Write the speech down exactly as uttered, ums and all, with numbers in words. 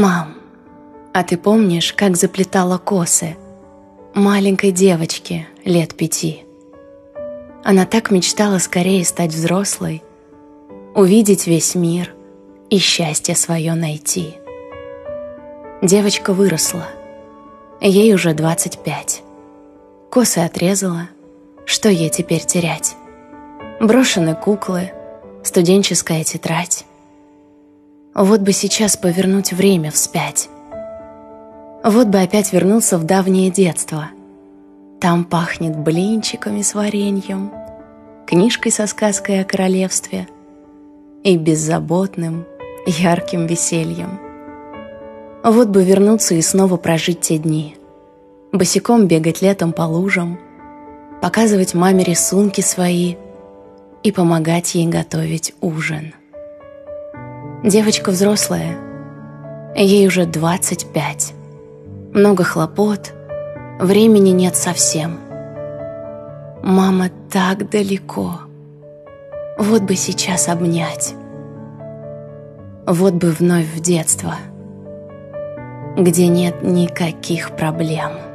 Мам, а ты помнишь, как заплетала косы маленькой девочке лет пяти? Она так мечтала скорее стать взрослой, увидеть весь мир и счастье свое найти. Девочка выросла, ей уже двадцать пять. Косы отрезала, что ей теперь терять? Брошены куклы, студенческая тетрадь. Вот бы сейчас повернуть время вспять. Вот бы опять вернуться в давнее детство. Там пахнет блинчиками с вареньем, книжкой со сказкой о королевстве и беззаботным, ярким весельем. Вот бы вернуться и снова прожить те дни, босиком бегать летом по лужам, показывать маме рисунки свои и помогать ей готовить ужин. Девочка взрослая, ей уже двадцать пять. Много хлопот, времени нет совсем. Мама так далеко, вот бы сейчас обнять. Вот бы вновь в детство, где нет никаких проблем.